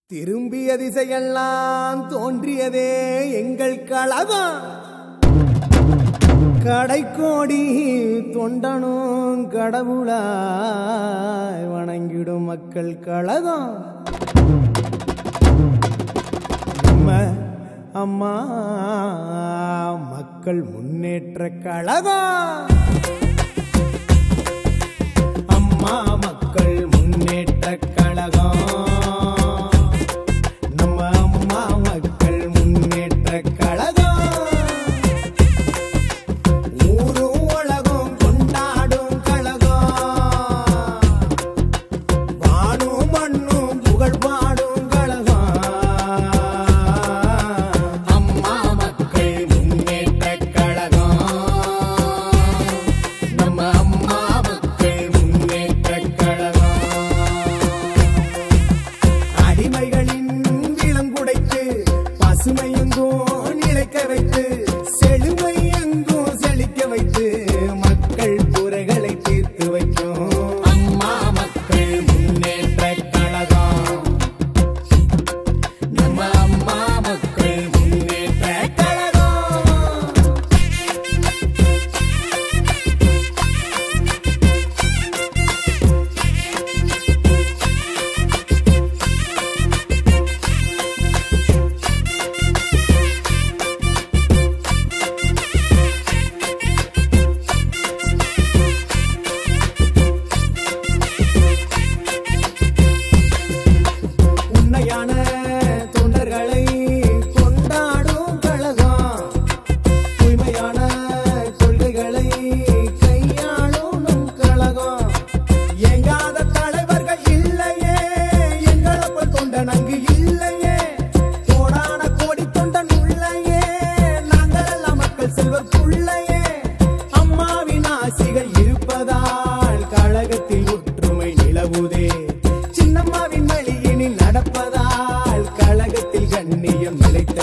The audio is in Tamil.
திரும்பிய திசையெல்லாம் தோன்றியதே எங்கள் கழகம். கடைக்கோடி தொண்டனும் கடவுளாய் வணங்கிடும் மக்கள் கழகம். நம்ம அம்மா மக்கள் முன்னேற்ற கழகம். அம்மா மக்கள் முன்னேற்ற கழகம். பசுமையெங்கோ நிலைக்க வைத்து செழுமையெங்கோ செழிக்க வைத்து மக்கள் குறைகளை தீர்த்து வைக்கும் அம்மா மக்கள் முன்னேற்ற கழகம். நம்ம அம்மா மக்கள் முன்னேற்ற கழகம். தொண்டர்களை கொண்டாடும் கழகம். தூய்மையான கொள்கைகளை கையாளும் நம் கழகம். எங்காத தலைவர்கள் இல்லையே, எங்களப்ப தொண்டன் அங்கு இல்லையே. கோடான கோடி தொண்டன் உள்ளையே, நாங்கள் எல்லாம் மக்கள் செல்வர் புள்ளையே. அம்மாவின் ஆசிகள் இருப்பதால் கழகத்தில் ஒற்றுமை நிலவுதே. சின்னம்மாவின் வழியினில் நடப்பதால் கழகத்தில் கண்ணியம் நிலைத்து